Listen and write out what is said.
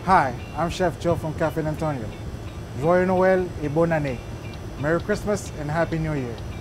Hi, I'm Chef Joe from Cafe Antonio. Joyeux Noël et bonne année. Merry Christmas and Happy New Year.